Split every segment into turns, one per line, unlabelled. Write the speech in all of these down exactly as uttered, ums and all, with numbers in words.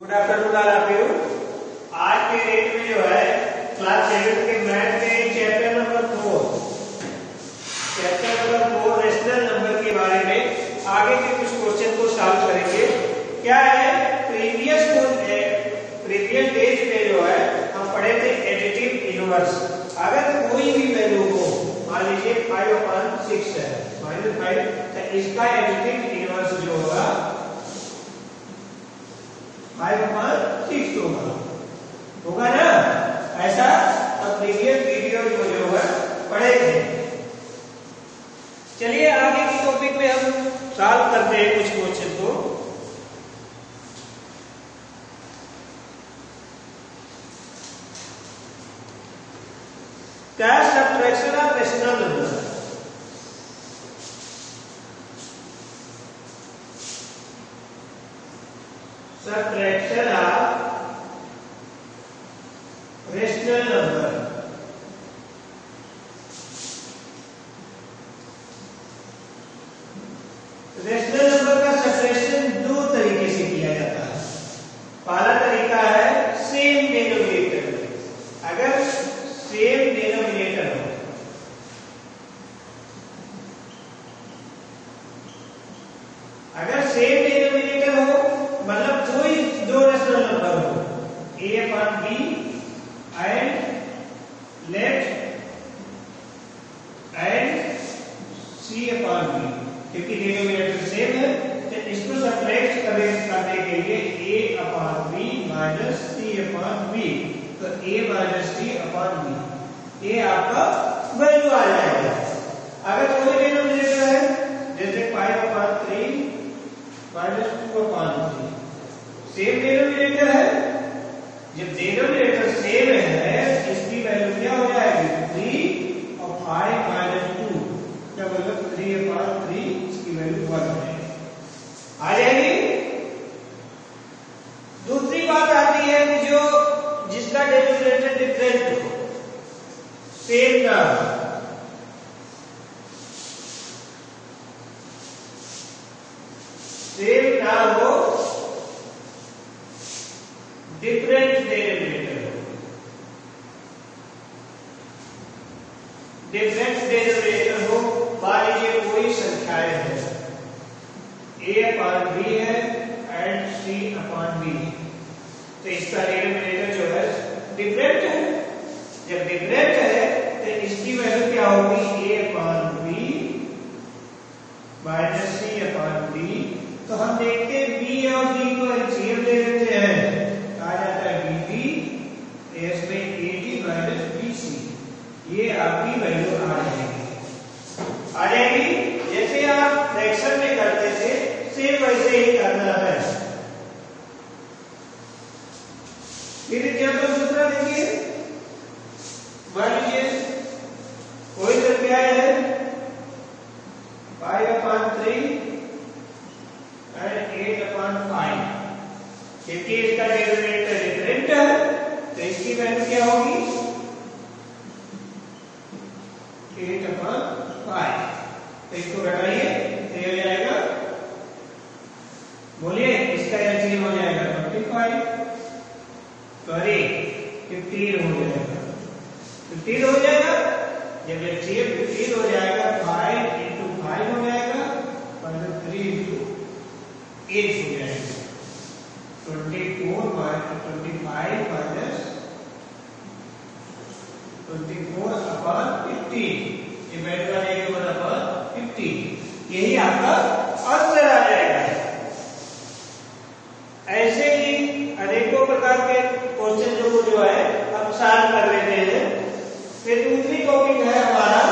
Good afternoon all of you. आज के date में जो है क्लास सेवन के मैथ में chapter number four chapter number four rational number के बारे में आगे के कुछ क्वेश्चन को सॉल्व करेंगे। क्या है, प्रीवियस प्रीवियस डेज में जो है हम पढ़े थे एडिटिव इनवर्स। अगर कोई भी वैल्यू को मान लीजिए फाइव अपॉन सिक्स है माइनस फाइव, तो इसका एडिटिव इनवर्स जो होगा फाइव अपॉन सिक्स होगा होगा ना। ऐसा अब प्रीवियस वीडियो को जो है पढ़े थे। चलिए आगे की टॉपिक में हम सॉल्व करते हैं कुछ क्वेश्चन को। क्या subtraction of rational number. Subtraction of rational number. Rational number का सब्ट्रैक्शन दो तरीके से किया जाता है। पहला तरीका है सेम डिनोमिनेटर में। अगर सेम डिनोमिनेटर हो, अगर सेम डिनोमिनेटर हो मतलब कोई दो रेशनल नंबर हो, a upon b and let and c upon b, क्योंकि डिनोमिनेटर सेम है तो इसको सब्ट्रैक्ट करने के लिए a upon b minus c upon b, तो a minus c upon b ये आपका वैल्यू आ जाएगा। अगर कोई डिनोमिनेटर है जैसे five upon three minus two upon three, same denominator है, जब डिनोमिनेटर सेम है इसकी वैल्यू क्या हो जाएगी थ्री और फाइव माइनस टू, क्या मतलब थ्री अपॉन थ्री, इसकी वैल्यू वन हो जाएगी आ जाएगी। दूसरी बात आती है कि जो जिसका डिनोमिनेटर डिफरेंट हो, सेम ना सेम ना हो, डिफरेंट डिनोमिनेटर हो। डिफरेंट डिनोमिनेटर हो, मान लीजिए कोई संख्याएं हैं a अपॉन b है एंड c अपॉन b, तो इसका डिनोमिनेटर जो है डिफरेंट है। जब डिफरेंट है तो इसकी वैल्यू क्या होगी a upon b minus c upon b। तो हम देखते हैं b और b को एलसीएम ले लेते हैं, आ जाता है bb इसमें ad माइनस bc, ये आपकी वैल्यू आ जाएगी आ जाएगी जैसे आप फ्रैक्शन में करते थे सेम वैसे ही करना है। फिर एग्जाम्पल दूसरा देखिए, मान लीजिए कोई संख्या है five upon three and eight upon five, क्योंकि इसका डिनोमिनेटर डिफरेंट है तो इसकी वैल्यू क्या होगी एट अपॉन फाइव। तो इसको घटाइए तो ये हो जाएगा, बोलिए इसका एलसीएम हो जाएगा ट्वेंटी फाइव, सॉरी फिफ्टीन हो जाएगा फिफ्टीन हो जाएगा। जब एलसीएम फिफ्टीन हो जाएगा फाइव इंटू फाइव हो जाएगा मतलब थ्री इंटू एट हो जाएगा, twenty four minus twenty five minus twenty four upon fifteen, ये वैल्यू आ जाएगी वन अपॉन फिफ्टीन, यही आपका आंसर आ जाएगा। ऐसे ही अनेकों प्रकार के क्वेश्चन जो जो है हम सॉल्व कर लेते हैं। फिर दूसरी टॉपिक है हमारा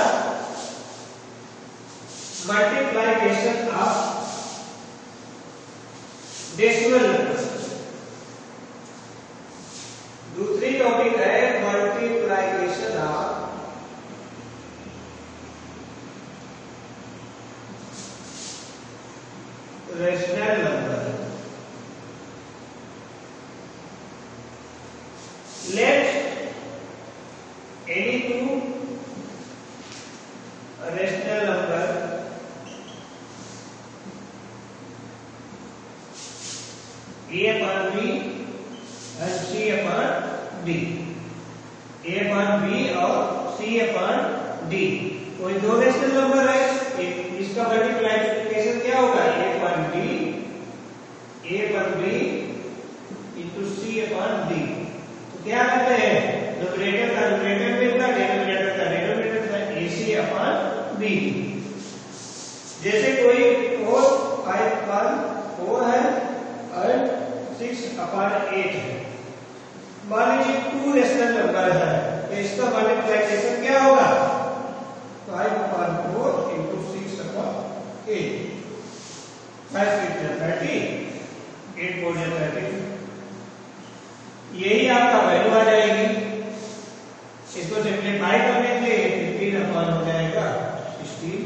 मल्टीप्लिकेशन ऑफ डेसिमल नंबर। दूसरी टॉपिक है multiplication of rational number. Let any two rational number a upon b D, A upon B और सी अपॉन डी। कोई दो रेशनल नंबर है, इसका मल्टीप्लिकेशन क्या होगा, A upon D, A upon B into C upon D. तो क्या करते हैं, न्यूमरेटर का न्यूमरेटर में इतना, डिनोमिनेटर का डिनोमिनेटर में, ए सी अपॉन बी। जैसे कोई फोर फाइव अपॉन फोर है और सिक्स अपॉन एट है, मान लीजिए टू रेशनल नंबर है, तो इसका मल्टीप्लिकेशन क्या होगा, five upon four into six upon eight, five six thirty, eight four thirty, यही आपका वैल्यू आ जाएगी। इसको सिंप्लीफाई करने से फिफ्टीन अपॉन हो जाएगा सिक्सटीन,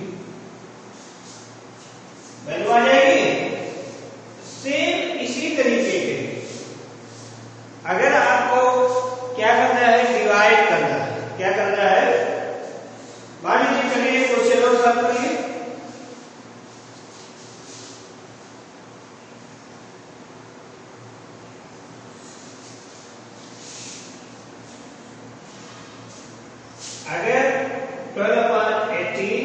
वैल्यू आ जाएगी। सेम इसी तरीके के अगर आपको क्या करना है, डिवाइड करना है, क्या करना है, मान लीजिए चलिए क्वेश्चन और सॉल्व करिए। अगर ट्वेल्व अपॉन एटीन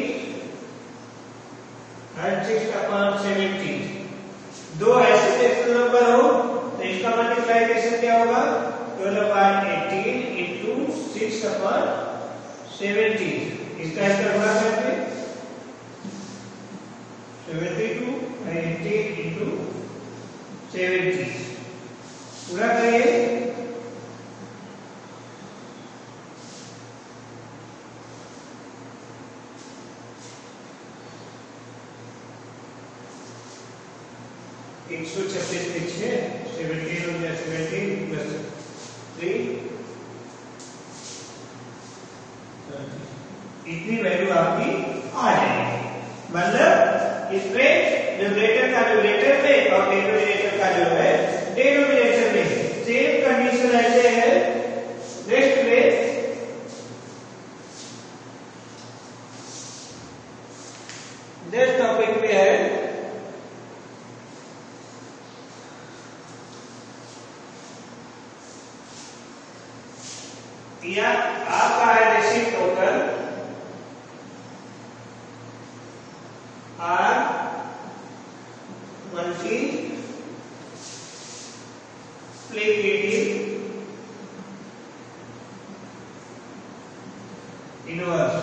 और सिक्स अपॉन सेवेंटीन दो ऐसे रेशनल नंबर हो, तो इसका मल्टीप्लिकेशन क्या होगा, twelve upon eighteen into six upon seventeen, इसका इसका गुणा करके seventy two eighteen into seventeen पूरा करिए। एक सौ छब्बीस के छह, सेवेंटीन हो गया, सेवेंटीन प्लस थ्री, इतनी वैल्यू आपकी आ जाएगी। मतलब इसमें न्यूमरेटर का न्यूमरेटर में और डिनोमिनेटर का जो है डिनोमिनेटर में सेम कंडीशन ऐसे है। नेक्स्ट में नेक्स्ट टॉपिक में है या आपका है रेसिप्रोकल आर मल्टीप्लिकेटिव इनवर्स।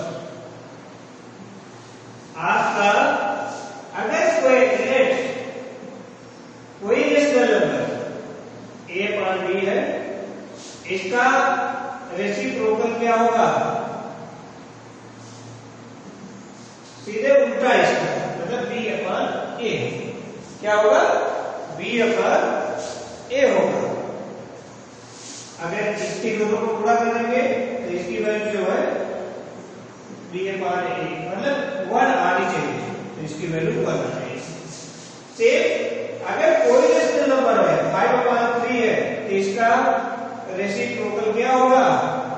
आपका अगर कोई लेट कोई rational number A upon B है, इसका रेसिप्रोकल क्या होगा, सीधे उल्टा इसका, मतलब बी अपॉन ए क्या होगा, बी अपॉन ए होगा। अगर इसकी दोनों को पूरा करेंगे तो इसकी वैल्यू जो है बी अपॉन ए, मतलब वन आनी चाहिए, तो इसकी वैल्यू वन आ जाएगी। सेम अगर कोई रेशनल नंबर है, फाइव अपॉन थ्री है, तो इसका रेसिप्रोकल क्या होगा,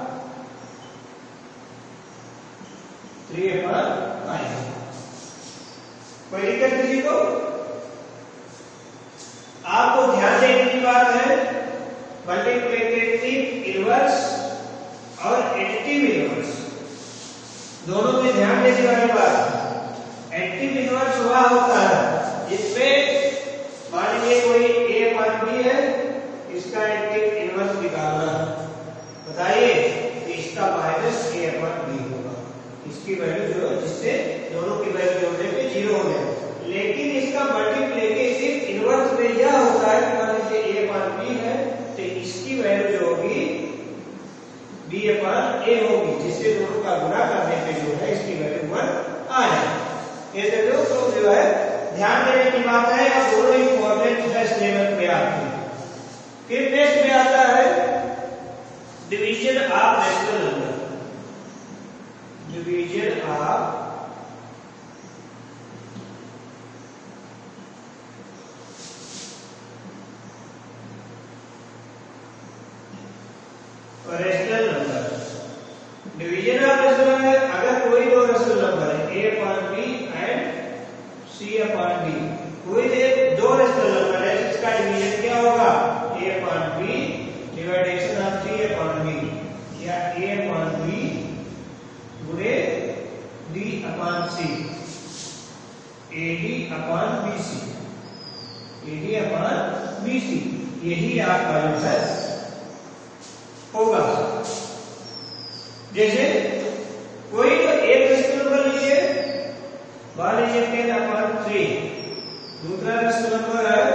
थ्री अपॉन फाइव। कोई दिक्कत किसी को? आपको ध्यान देने की बात है, मल्टीप्लिकेटिव इनवर्स और एडिटिव इनवर्स दोनों में ध्यान देने वाली बात। एडिटिव इनवर्स हुआ होता है जिसमें मान लीजिए कोई ए अपॉन बी है, इसका एडिटिव इनवर्स निकालना, बताइए इसका माइनस ए अपॉन बी होगा, इसकी वैल्यू जो है जिससे दोनों की वैल्यू जोड़ने पे जीरो हो जाए। लेकिन इसका मल्टीप्लिकेटिव इनवर्स में यह होता है कि मान लीजिए ए अपॉन बी है, तो इसकी वैल्यू जो होगी बी अपॉन ए होगी, जिससे दोनों का गुणा करने पे जो है इसकी वैल्यू वन आ जाए। ये देखो तो जो है ध्यान देने की बात है, और दोनों इंपॉर्टेंट टेस्ट लेवल पे आते हैं। फिर नेक्स्ट में आता है division of rational number, division of rational number. Division of rational number, अगर कोई दो रेशनल नंबर है A upon B and C upon D, कोई दो रेशनल नंबर है, इसका डिवीजन क्या होगा, A upon B division of C upon A D upon B C, A D upon B C, यही आपका जो है होगा। जैसे कोई तो एक रेशनल नंबर लीजिए, मान लीजिए टेन अपॉन थ्री, दूसरा रेशनल नंबर है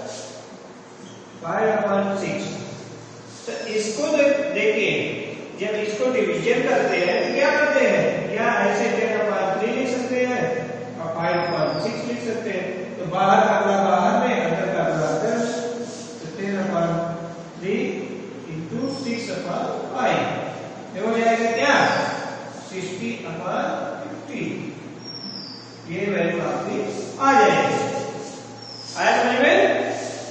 फाइव अपॉन सिक्स। तो इसको देखिए, जब इसको डिवीजन करते हैं तो क्या करते हैं, या ऐसे टेन अपॉन थ्री लिख सकते हैं और फाइव अपॉन सिक्स लिख सकते हैं। तो बाहर का अपना बाहर में, अंदर का अपना अंदर, तो ten upon three into six upon five, ये हो जाएगा क्या, सिक्सटी अपॉन फिफ्टी, ये वैल्यू आपकी आ जाएगी। आया समझ में?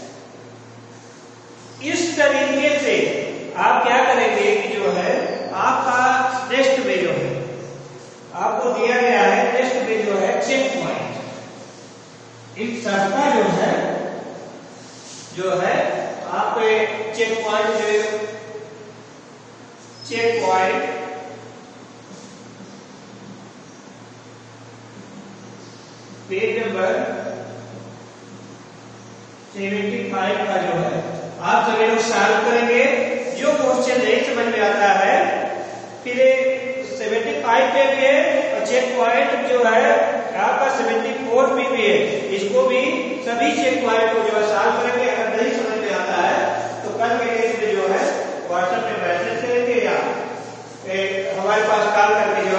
इस तरीके से आप क्या करेंगे कि जो है आपका टेस्ट में जो है आपको दिया गया है, टेस्ट में जो है चेक पॉइंट, इन सबका जो है जो है आपको चेक पॉइंट जो check point page number seventy five का जो है आप सभी लोग सॉल्व करेंगे। जो क्वेश्चन नहीं समझ में आता है फिर सेवेंटी फाइव पे भी है और चेक पॉइंट जो है आपका सेवेंटी फोर पे भी है, इसको भी सभी चेक पॉइंट को जो है सॉल्व करेंगे। अगर नहीं समझ में आता है तो कल के डेट में जो है व्हाट्सएप पे मैसेज करेंगे या हमारे पास कॉल करके